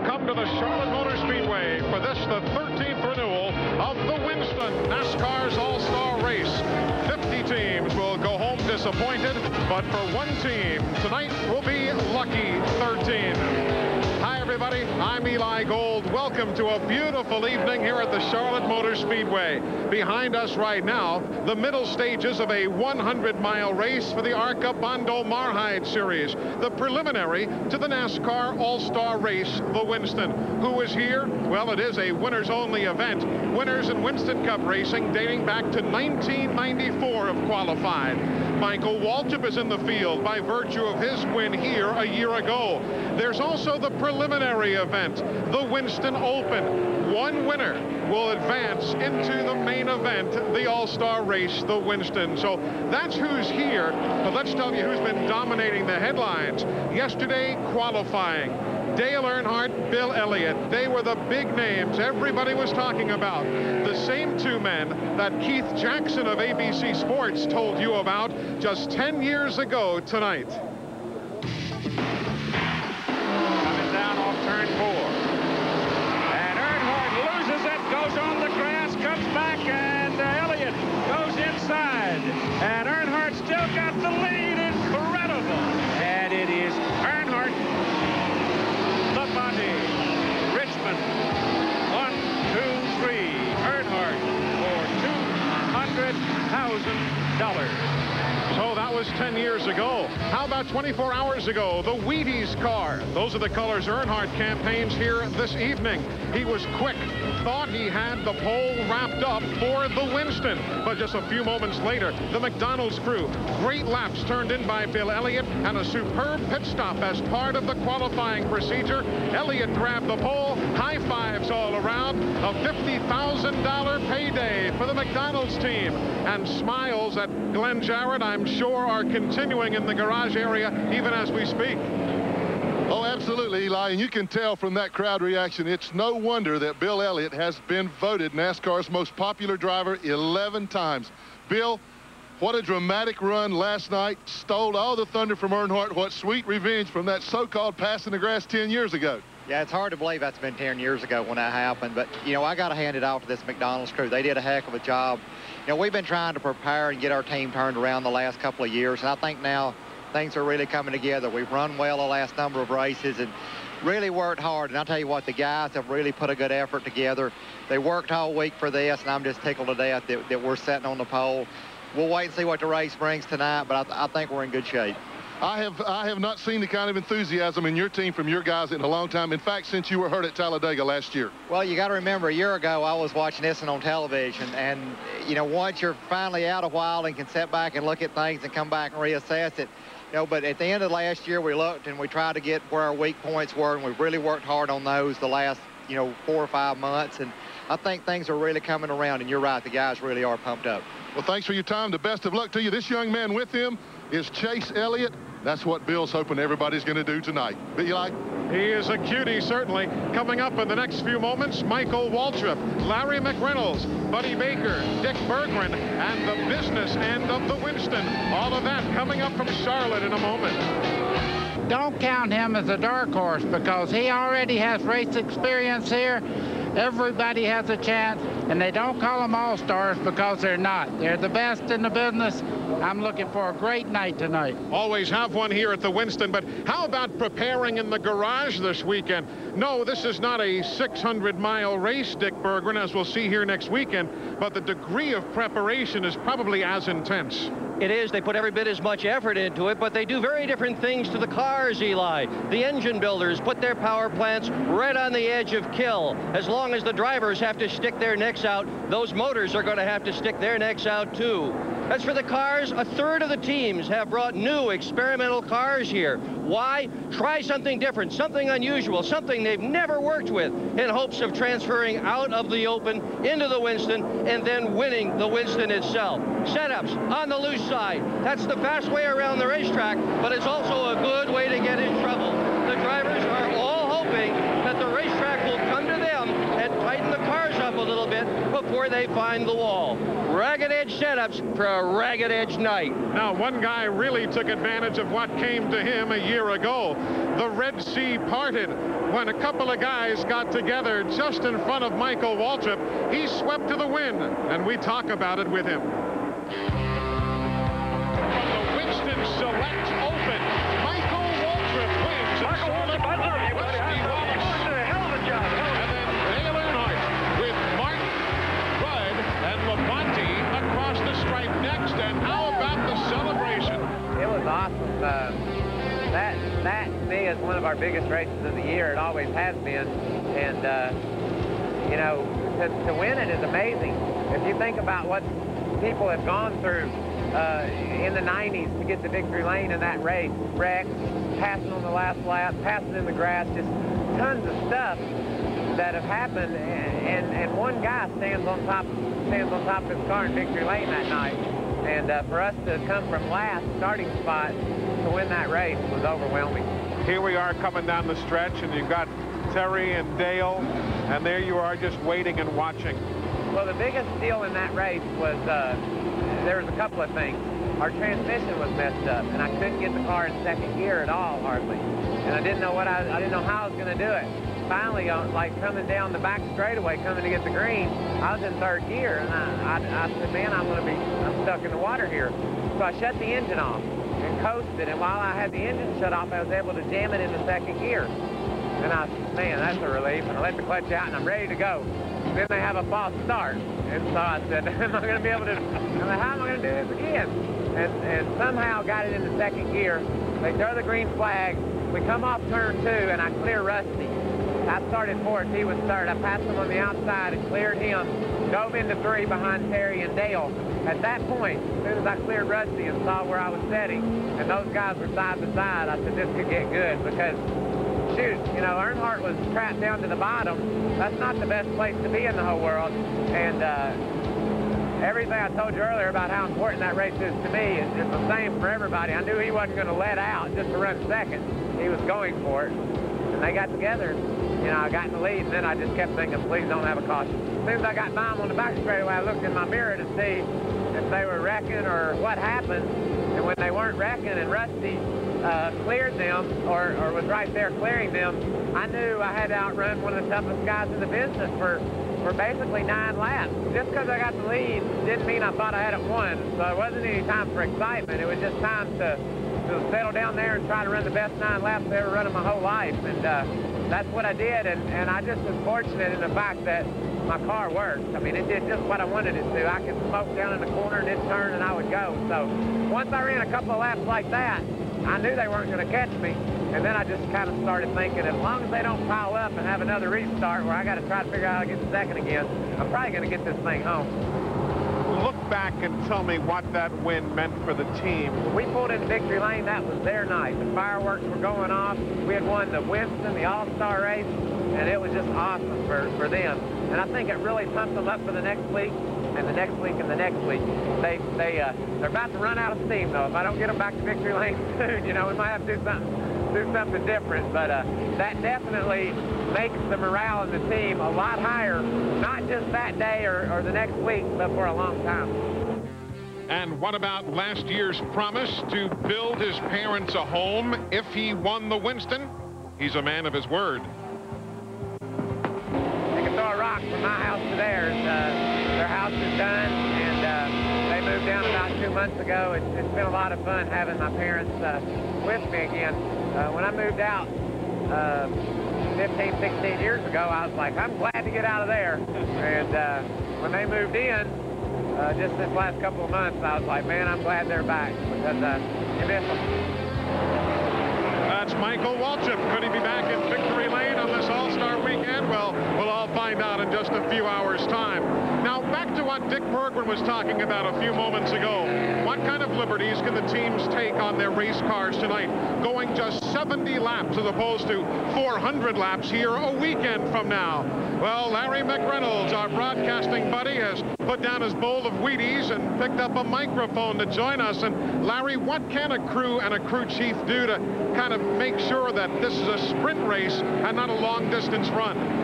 come to the Charlotte Motor Speedway for this, the 13th renewal of the Winston NASCAR's All-Star Race. 50 teams will go home disappointed, but for one team, tonight will be lucky 13. Hi, everybody. I'm Eli Gold. Welcome to a beautiful evening here at the Charlotte Motor Speedway. Behind us right now, the middle stages of a 100-mile race for the ARCA Bondo Marhide Series, the preliminary to the NASCAR All-Star Race, the Winston. Who is here? Well, it is a winners-only event. Winners in Winston Cup racing dating back to 1994 have qualified. Michael Waltrip is in the field by virtue of his win here a year ago. There's also the preliminary event, the Winston Open. One winner will advance into the main event, the All-Star Race, the Winston. So that's who's here, but let's tell you who's been dominating the headlines. Yesterday, qualifying. Dale Earnhardt, Bill Elliott, they were the big names everybody was talking about. The same two men that Keith Jackson of ABC Sports told you about just 10 years ago tonight. Coming down off turn 4. And Earnhardt loses it, goes on the grass, comes back, and Elliott goes inside. And Earnhardt still got the lead. Incredible. And it is Earnhardt. Body. Richmond, 1, 2, 3. Earnhardt for $200,000. So that was 10 years ago. How about 24 hours ago? The Wheaties car. Those are the colors Earnhardt campaigns here this evening. He was quick. Thought he had the pole wrapped up for the Winston. But just a few moments later, the McDonald's crew. Great laps turned in by Bill Elliott and a superb pit stop as part of the qualifying procedure. Elliott grabbed the pole. High fives all around. A $50,000 payday for the McDonald's team. And smiles at Glenn Jarrett, I'm sure, are continuing in the garage area even as we speak. Oh, absolutely, Eli, and you can tell from that crowd reaction, it's no wonder that Bill Elliott has been voted NASCAR's most popular driver 11 times. Bill, what a dramatic run last night. Stole all the thunder from Earnhardt. What sweet revenge from that so-called pass in the grass 10 years ago. Yeah, it's hard to believe that's been 10 years ago when that happened, but, you know, I got to hand it off to this McDonald's crew. They did a heck of a job. You know, we've been trying to prepare and get our team turned around the last couple of years, and I think now things are really coming together. We've run well the last number of races and really worked hard, and I'll tell you what, the guys have really put a good effort together. They worked all week for this, and I'm just tickled to death that we're sitting on the pole. We'll wait and see what the race brings tonight, but I think we're in good shape. I have not seen the kind of enthusiasm in your team from your guys in a long time. In fact, since you were hurt at Talladega last year. Well, you got to remember, a year ago, I was watching this on television. And, you know, once you're finally out a while and can sit back and look at things and come back and reassess it, you know, but at the end of last year, we looked and we tried to get where our weak points were. And we've really worked hard on those the last, you know, 4 or 5 months. And I think things are really coming around. And you're right, the guys really are pumped up. Well, thanks for your time. The best of luck to you. This young man with him is Chase Elliott. That's what Bill's hoping everybody's going to do tonight. But you like? He is a cutie, certainly. Coming up in the next few moments, Michael Waltrip, Larry McReynolds, Buddy Baker, Dick Berggren, and the business end of the Winston. All of that coming up from Charlotte in a moment. Don't count him as a dark horse because he already has race experience here. Everybody has a chance, and they don't call them all-stars because they're not. They're the best in the business. I'm looking for a great night tonight. Always have one here at the Winston, but how about preparing in the garage this weekend? No, this is not a 600-mile race, Dick Berggren, as we'll see here next weekend, but the degree of preparation is probably as intense. It is. They put every bit as much effort into it, but they do very different things to the cars, Eli. The engine builders put their power plants right on the edge of kill. As long as the drivers have to stick their necks out, those motors are going to have to stick their necks out too. As for the cars, a third of the teams have brought new experimental cars here. Why? Try something different, something unusual, something they've never worked with, in hopes of transferring out of the Open into the Winston and then winning the Winston itself. Setups on the loose side. That's the fast way around the racetrack, but it's also a good way to get in trouble. The drivers are all hoping that the racetrack will come to them and tighten the cars up a little bit before they find the wall. Ragged edge setups for a ragged edge night. Now, one guy really took advantage of what came to him a year ago. The Red Sea parted when a couple of guys got together just in front of Michael Waltrip. He swept to the wind, and we talk about it with him. From the Winston Select Open, Michael Waltrip wins. Michael Waltrip, I love you, buddy. I love you. You did a hell of a job. And then Dale Earnhardt with Mark Rudd and Labonte across the stripe next. And how about the celebration? It was awesome. That to me is one of our biggest races of the year. It always has been. And, you know, to win it is amazing. If you think about what people have gone through in the 90s to get to victory lane in that race, wrecks, passing on the last lap, passing in the grass, just tons of stuff that have happened. And one guy stands on top of his car in victory lane that night. And for us to come from last starting spot to win that race was overwhelming. Here we are coming down the stretch, and you've got Terry and Dale, and there you are just waiting and watching. Well, the biggest deal in that race was there was a couple of things. Our transmission was messed up, and I couldn't get the car in second gear at all, hardly. And I didn't know how I was going to do it. Finally, like coming down the back straightaway, coming to get the green, I was in third gear, and I said, man, I'm stuck in the water here. So I shut the engine off and coasted, and while I had the engine shut off, I was able to jam it into second gear. And I said, man, that's a relief. And I let the clutch out, and I'm ready to go. Then they have a false start. And so I said, am I going to be able to, how am I going to do this again? And somehow got it into second gear. They throw the green flag. We come off turn 2, and I clear Rusty. I started fourth, he was third. I passed him on the outside and cleared him. Dove into 3 behind Terry and Dale. At that point, as soon as I cleared Rusty and saw where I was setting, and those guys were side by side, I said, this could get good because, shoot, you know, Earnhardt was trapped down to the bottom. That's not the best place to be in the whole world. And everything I told you earlier about how important that race is to me is the same for everybody. I knew he wasn't going to let out just to run second. He was going for it. And they got together. You know, I got in the lead, and then I just kept thinking, please don't have a caution. As soon as I got by them on the back straightaway, I looked in my mirror to see if they were wrecking or what happened. And when they weren't wrecking and Rusty cleared them or was right there clearing them, I knew I had to outrun one of the toughest guys in the business for basically 9 laps. Just because I got the lead didn't mean I thought I had it won. So it wasn't any time for excitement. It was just time to settle down there and try to run the best 9 laps I've ever run in my whole life. And that's what I did, and I just was fortunate in the fact that my car worked. I mean, it did just what I wanted it to. I could smoke down in the corner and it'd turn and I would go. So once I ran a couple of laps like that, I knew they weren't going to catch me. And then I just kind of started thinking, as long as they don't pile up and have another restart where I got to try to figure out how to get second again, I'm probably going to get this thing home. Look back and tell me what that win meant for the team. We pulled in victory lane. That was their night. The fireworks were going off. We had won the Winston, the All-Star race, and it was just awesome for them. And I think it really pumped them up for the next week and the next week and the next week. They're about to run out of steam, though. If I don't get them back to victory lane soon, you know, we might have to do something different. But that definitely makes the morale in the team a lot higher, not just that day or the next week, but for a long time. And what about last year's promise to build his parents a home if he won the Winston? He's a man of his word. You can throw a rock from my house to theirs. Their house is done, and they moved down about 2 months ago. It's been a lot of fun having my parents with me again. When I moved out 15, 16 years ago, I was like, I'm glad to get out of there. And when they moved in, just this last couple of months, I was like, man, I'm glad they're back because you miss them. That's Michael Waltrip. Could he be back in victory lane on this All-Star weekend? Well, we'll all find out in just a few hours' time. Now, back to what Dick Berggren was talking about a few moments ago. What kind of liberties can the teams take on their race cars tonight, going just 70 laps as opposed to 400 laps here a weekend from now? Well, Larry McReynolds, our broadcasting buddy, has put down his bowl of Wheaties and picked up a microphone to join us. And Larry, what can a crew and a crew chief do to kind of make sure that this is a sprint race and not a long distance run?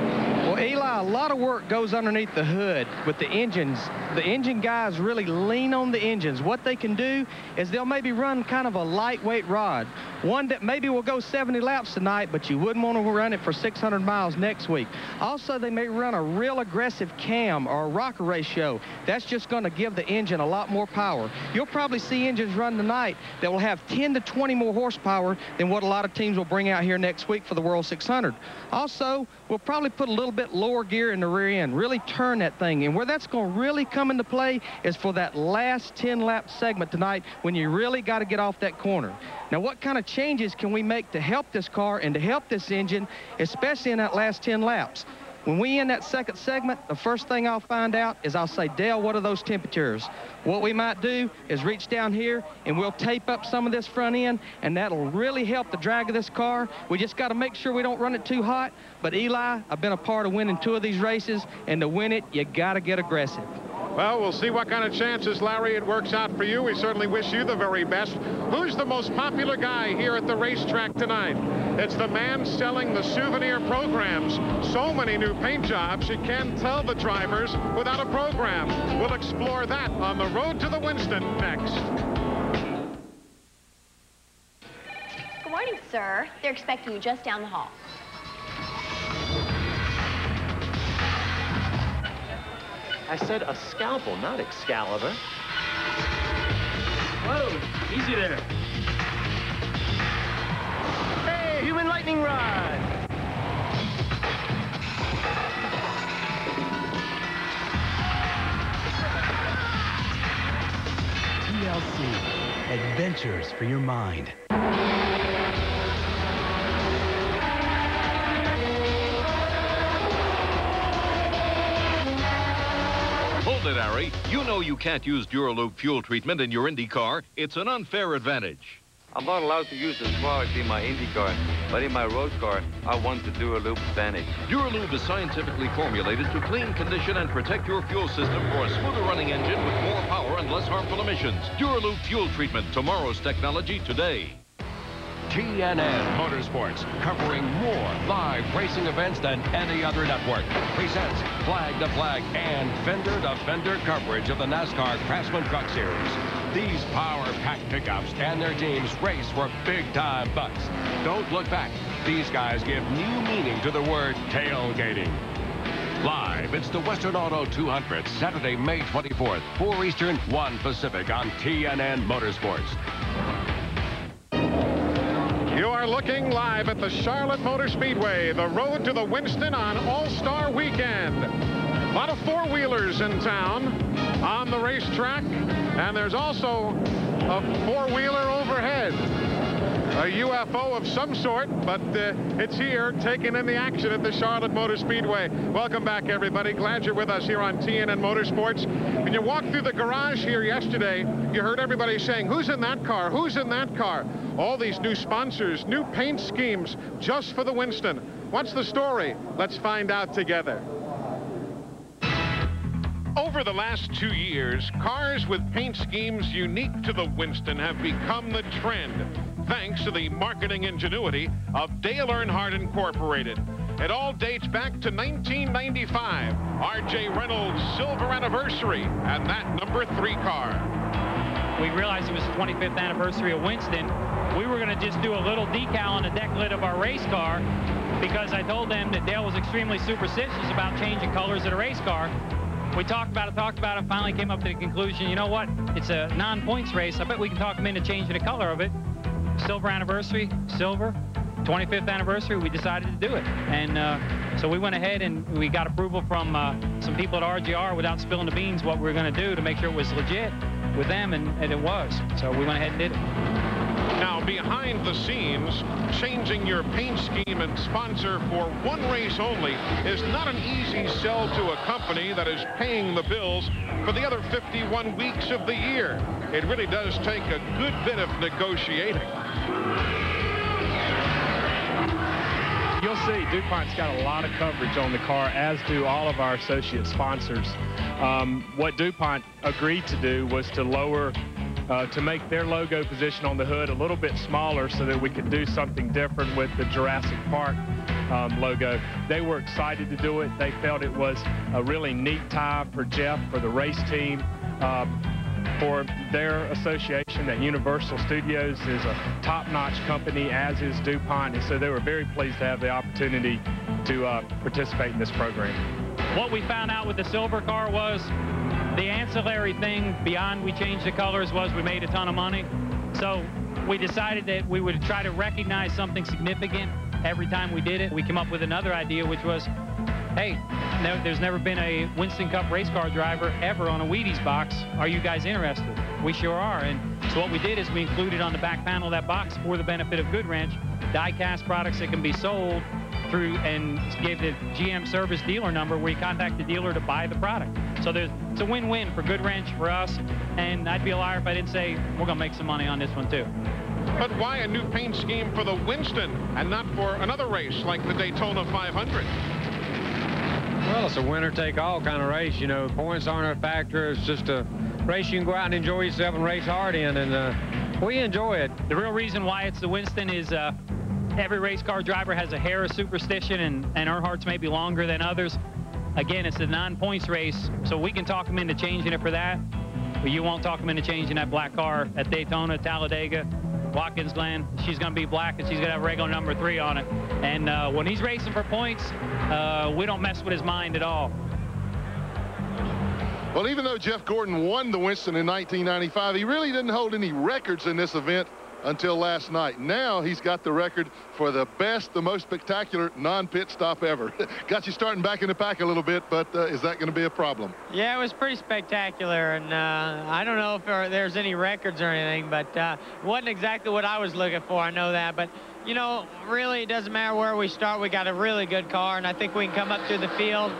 Well, Eli, a lot of work goes underneath the hood with the engines. The engine guys really lean on the engines. What they can do is they'll maybe run kind of a lightweight rod, one that maybe will go 70 laps tonight, but you wouldn't want to run it for 600 miles next week. Also, they may run a real aggressive cam or a rocker ratio. That's just going to give the engine a lot more power. You'll probably see engines run tonight that will have 10 to 20 more horsepower than what a lot of teams will bring out here next week for the World 600. Also, we'll probably put a little bit lower gear in the rear end, really turn that thing. And where that's going to really come into play is for that last 10-lap segment tonight when you really got to get off that corner. Now, what kind of changes can we make to help this car and to help this engine, especially in that last 10 laps? When we end that second segment, the first thing I'll find out is I'll say, Dale, what are those temperatures? What we might do is reach down here and we'll tape up some of this front end, and that'll really help the drag of this car. We just got to make sure we don't run it too hot. But Eli, I've been a part of winning 2 of these races, and to win it, you got to get aggressive. Well, we'll see what kind of chances, Larry, it works out for you. We certainly wish you the very best. Who's the most popular guy here at the racetrack tonight? It's the man selling the souvenir programs. So many new paint jobs, you can't tell the drivers without a program. We'll explore that on the road to the Winston next. Good morning, sir. They're expecting you just down the hall. I said a scalpel, not Excalibur. Whoa, easy there. Hey, human lightning rod. TLC, adventures for your mind. Hold it, Harry. You know you can't use Duraloop fuel treatment in your Indy car. It's an unfair advantage. I'm not allowed to use this product in my Indy car, but in my road car, I want the Duraloop advantage. Duraloop is scientifically formulated to clean, condition, and protect your fuel system for a smoother running engine with more power and less harmful emissions. Duraloop fuel treatment, tomorrow's technology today. TNN Motorsports, covering more live racing events than any other network, presents Flag to Flag and Fender to Fender coverage of the NASCAR Craftsman Truck Series. These power-packed pickups and their teams race for big-time bucks. Don't look back. These guys give new meaning to the word tailgating. Live, it's the Western Auto 200, Saturday, May 24th, 4 Eastern, 1 Pacific on TNN Motorsports. You are looking live at the Charlotte Motor Speedway, the road to the Winston on All-Star Weekend. A lot of four-wheelers in town on the racetrack, and there's also a four-wheeler overhead. A UFO of some sort, but it's here taking in the action at the Charlotte Motor Speedway. Welcome back, everybody. Glad you're with us here on TNN Motorsports. When you walked through the garage here yesterday, you heard everybody saying, who's in that car? Who's in that car? All these new sponsors, new paint schemes just for the Winston. What's the story? Let's find out together. Over the last 2 years, cars with paint schemes unique to the Winston have become the trend, thanks to the marketing ingenuity of Dale Earnhardt Incorporated. It all dates back to 1995, R.J. Reynolds' silver anniversary, and that number 3 car. We realized it was the 25th anniversary of Winston. We were going to just do a little decal on the deck lid of our race car because I told them that Dale was extremely superstitious about changing colors of the race car. We talked about it, finally came up to the conclusion, you know what, it's a non-points race. I bet we can talk them into changing the color of it. Silver anniversary, silver, 25th anniversary, we decided to do it. And so we went ahead and we got approval from some people at RJR without spilling the beans what we were going to do to make sure it was legit with them, and it was. So we went ahead and did it. Now, behind the scenes, changing your paint scheme and sponsor for one race only is not an easy sell to a company that is paying the bills for the other 51 weeks of the year. It really does take a good bit of negotiating. You'll see DuPont's got a lot of coverage on the car, as do all of our associate sponsors. What DuPont agreed to do was to lower, to make their logo position on the hood a little bit smaller so that we could do something different with the Jurassic Park logo. They were excited to do it. They felt it was a really neat time for Jeff, for the race team, for their association. That Universal Studios is a top-notch company, as is DuPont, and so they were very pleased to have the opportunity to participate in this program. What we found out with the silver car was the ancillary thing beyond we changed the colors was we made a ton of money. So we decided that we would try to recognize something significant every time we did it. We came up with another idea, which was, hey, there's never been a Winston Cup race car driver ever on a Wheaties box. Are you guys interested? We sure are. And so what we did is we included on the back panel of that box, for the benefit of Goodwrench, die-cast products that can be sold through, and gave the GM service dealer number where you contact the dealer to buy the product. So it's a win-win for Goodwrench, for us, and I'd be a liar if I didn't say we're going to make some money on this one too. But why a new paint scheme for the Winston and not for another race like the Daytona 500? Well, it's a winner-take-all kind of race. You know, points aren't a factor. It's just a race you can go out and enjoy yourself and race hard in, and we enjoy it. The real reason why it's the Winston is every race car driver has a hair of superstition, and Earnhardt's may be longer than others. Again, it's a non-points race, so we can talk them into changing it for that, but you won't talk them into changing that black car at Daytona, Talladega, Watkins Glen. She's going to be black, and she's going to have regular number 3 on it. And when he's racing for points, we don't mess with his mind at all. Well, even though Jeff Gordon won the Winston in 1995, he really didn't hold any records in this event until last night. Now he's got the record for the best, the most spectacular non-pit stop ever. Got you starting back in the pack a little bit, but is that going to be a problem? Yeah, it was pretty spectacular, and I don't know if there's any records or anything, but it wasn't exactly what I was looking for, I know that. But, you know, really, it doesn't matter where we start. We got a really good car, and I think we can come up through the field.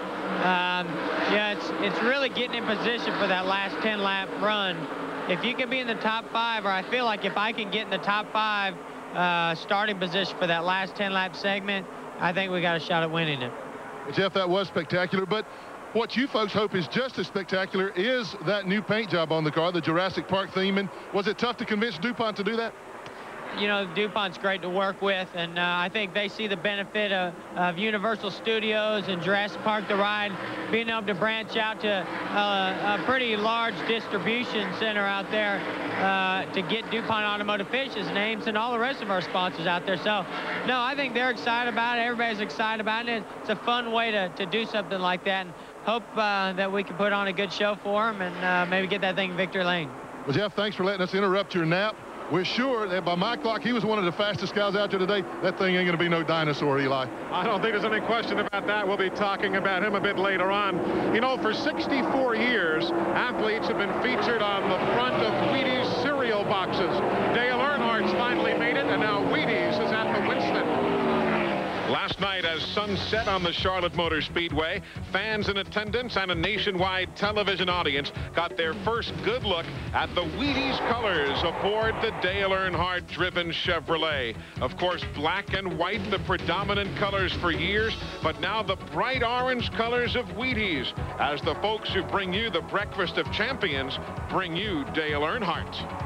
Yeah, it's really getting in position for that last 10-lap run. If you can be in the top 5, or I feel like if I can get in the top 5 starting position for that last 10-lap segment, I think we got a shot at winning it. Well, Jeff, that was spectacular, but what you folks hope is just as spectacular is that new paint job on the car, the Jurassic Park theme. And was it tough to convince DuPont to do that? You know, DuPont's great to work with, and I think they see the benefit of Universal Studios and Jurassic Park the Ride being able to branch out to a pretty large distribution center out there to get DuPont Automotive Finishes names and all the rest of our sponsors out there. So, no, I think they're excited about it. Everybody's excited about it. It's a fun way to do something like that, and hope that we can put on a good show for them and maybe get that thing victory lane. Well, Jeff, thanks for letting us interrupt your nap. We're sure that by my clock, he was one of the fastest guys out there today. That thing ain't going to be no dinosaur, Eli. I don't think there's any question about that. We'll be talking about him a bit later on. You know, for 64 years, athletes have been featured on the front of Wheaties cereal boxes. Dale Earnhardt's finally made it, and now Wheaties is at the Winston. Last night, as sun set on the Charlotte Motor Speedway, fans in attendance and a nationwide television audience got their first good look at the Wheaties colors aboard the Dale Earnhardt-driven Chevrolet. Of course, black and white, the predominant colors for years, but now the bright orange colors of Wheaties, as the folks who bring you the Breakfast of Champions bring you Dale Earnhardt.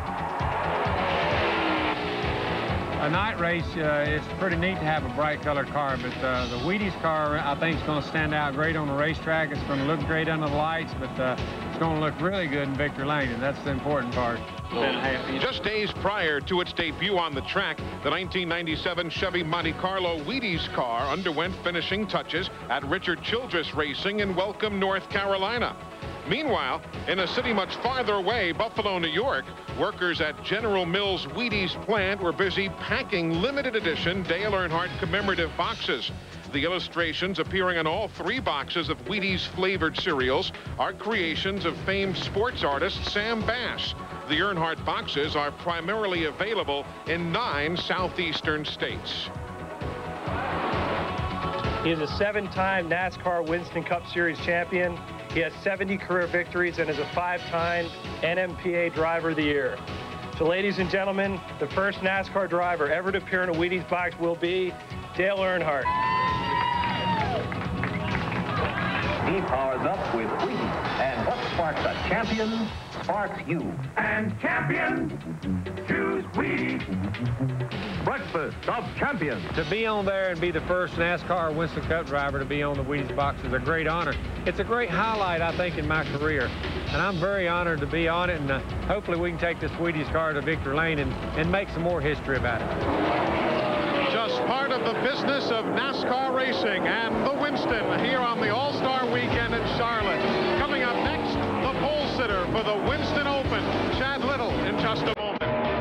A night race, it's pretty neat to have a bright colored car, but the Wheaties car, I think, is going to stand out great on the racetrack. It's going to look great under the lights, but it's going to look really good in victory lane, and that's the important part. Just days prior to its debut on the track, the 1997 Chevy Monte Carlo Wheaties car underwent finishing touches at Richard Childress Racing in Welcome, North Carolina. Meanwhile, in a city much farther away, Buffalo, New York, workers at General Mills Wheaties plant were busy packing limited edition Dale Earnhardt commemorative boxes. The illustrations appearing on all 3 boxes of Wheaties flavored cereals are creations of famed sports artist Sam Bass. The Earnhardt boxes are primarily available in 9 southeastern states. He is a 7-time NASCAR Winston Cup Series champion. He has 70 career victories and is a 5-time NMPA Driver of the Year. So, ladies and gentlemen, the first NASCAR driver ever to appear in a Wheaties box will be Dale Earnhardt. He powers up with Wheaties, and what sparks a champion sparks you. And champions choose with Wheaties. Breakfast of Champions. To be on there and be the first NASCAR Winston Cup driver to be on the Wheaties box is a great honor. It's a great highlight, I think, in my career. And I'm very honored to be on it, and hopefully we can take this Wheaties car to victory lane and make some more history about it. Just part of the business of NASCAR racing and the Winston here on the All-Star Weekend in Charlotte. Coming up next, the pole sitter for the Winston Open, Chad Little, in just a moment.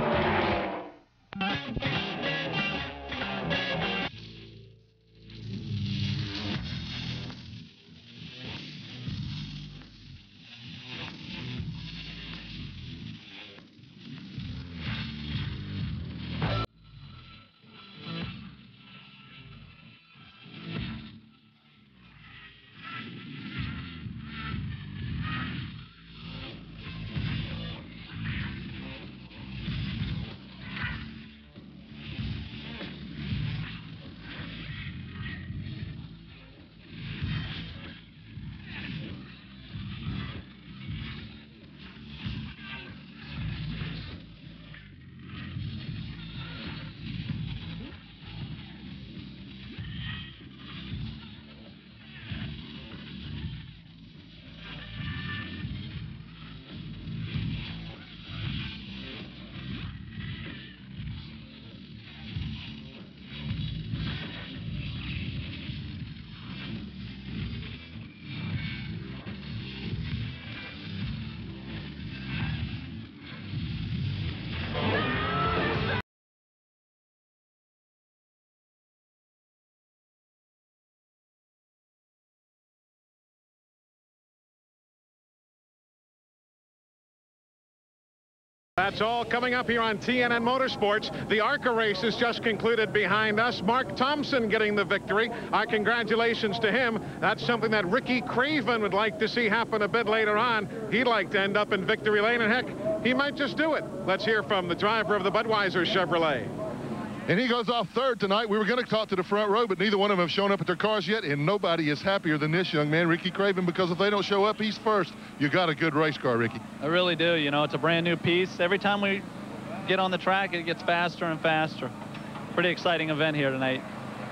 That's all coming up here on TNN Motorsports. The ARCA race is just concluded behind us. Mark Thompson getting the victory. Our congratulations to him. That's something that Ricky Craven would like to see happen a bit later on. He'd like to end up in victory lane, and heck, he might just do it. Let's hear from the driver of the Budweiser Chevrolet. And he goes off third tonight. We were going to talk to the front row, but neither one of them have shown up at their cars yet, and nobody is happier than this young man, Ricky Craven, because if they don't show up, he's first. You got a good race car, Ricky. I really do. You know, it's a brand new piece. Every time we get on the track, it gets faster and faster. Pretty exciting event here tonight.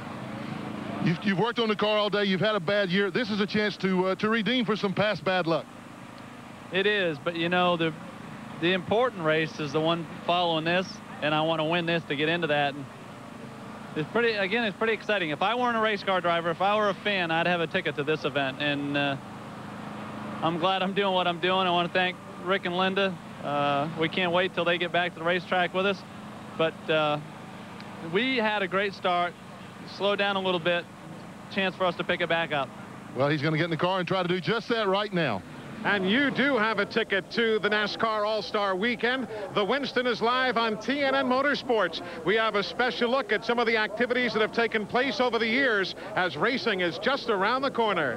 You've worked on the car all day. You've had a bad year. This is a chance to redeem for some past bad luck. It is, but you know, the important race is the one following this, and I want to win this to get into that. And it's pretty exciting. If I weren't a race car driver, if I were a fan, I'd have a ticket to this event. And I'm glad I'm doing what I'm doing. I want to thank Rick and Linda. We can't wait till they get back to the racetrack with us. But we had a great start. Slow down a little bit. Chance for us to pick it back up. Well, he's going to get in the car and try to do just that right now. And you do have a ticket to the NASCAR All-Star Weekend. The Winston is live on TNN Motorsports. We have a special look at some of the activities that have taken place over the years as racing is just around the corner.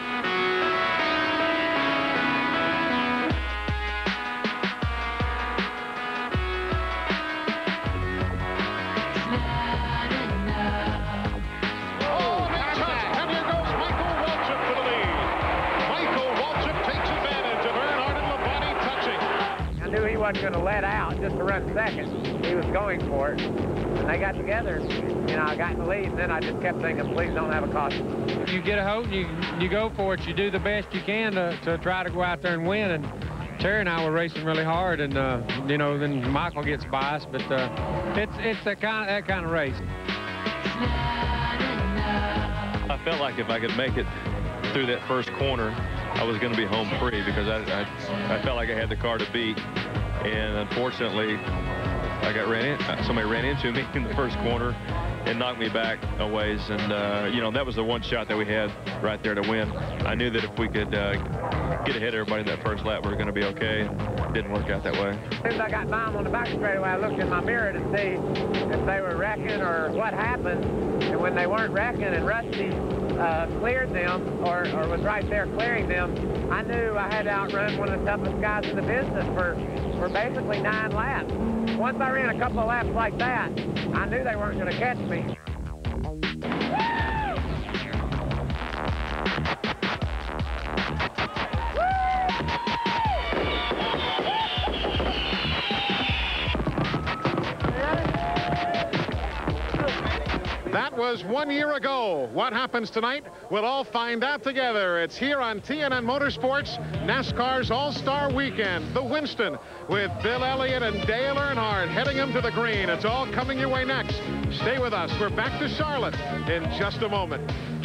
Wasn't going to let out just to run second. He was going for it. And they got together. You know, I got in the lead, and then I just kept thinking, please don't have a caution. You get a hold, you go for it. You do the best you can to try to go out there and win. And Terry and I were racing really hard, and you know, then Michael gets biased, but it's that kind of race. I felt like if I could make it through that first corner, I was going to be home free because I felt like I had the car to beat. And unfortunately, I got somebody ran into me in the first corner and knocked me back a ways. And, you know, that was the one shot that we had right there to win. I knew that if we could get ahead of everybody in that first lap, we were going to be okay. It didn't work out that way. As soon as I got by them on the back straightaway, I looked in my mirror to see if they were wrecking or what happened. And when they weren't wrecking and Rusty cleared them or was right there clearing them, I knew I had to outrun one of the toughest guys in the business for basically 9 laps. Once I ran a couple of laps like that, I knew they weren't going to catch me. was 1 year ago. What happens tonight? We'll all find out together. It's here on TNN Motorsports, NASCAR's All-Star Weekend, the Winston, with Bill Elliott and Dale Earnhardt heading him to the green. It's all coming your way next. Stay with us. We're back to Charlotte in just a moment.